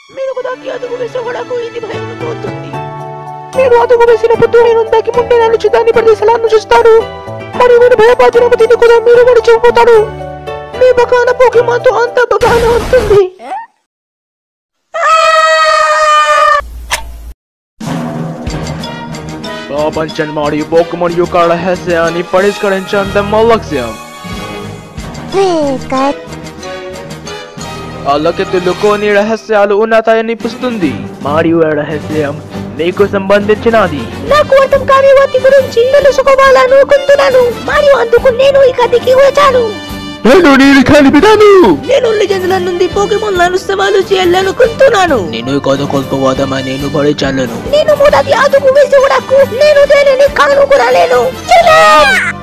మీరు దానికి అదుపు వేసేవాడకు ఇది భయం పోతుంది. మీరు అదుపు వేసినప్పుడు నేను దానికి ముందే నన్ను దాన్ని ప్రదేశాలను చూస్తాడు మరియు నేను భయపడినప్పుడు దీన్ని కూడా మీరు మడిచిపోతాడు. మీ బకాన పోకిమాన్తో అంత బగాన ఉంటుంది. ప్రపంచం మరియు పోకిమాన్ యొక్క రహస్యాన్ని పరిష్కరించడం మా లక్ష్యం. అలాగే తెలుకోని రహస్యాలు ఉన్నాయనిపిస్తుంది మరియు ఆ రహస్యం నీకు సంబంధించినది. నాకు అర్థం కాని వాటి గురించి తెలుసుకోవాలనుకుంటున్నాను మరియు అందుకు నేను ఈ గదికి వచ్చాను. నేను లెజెండ్ల నుండి పోకెమాన్లను సవాలు చేయాలనుకుంటున్నాను. నేను కథ కొల్పవాదమా నేను భరించలేను. నేను మొదటి అదుపు వేసేవాడకు నేను దేనిని కనుగొనలేను.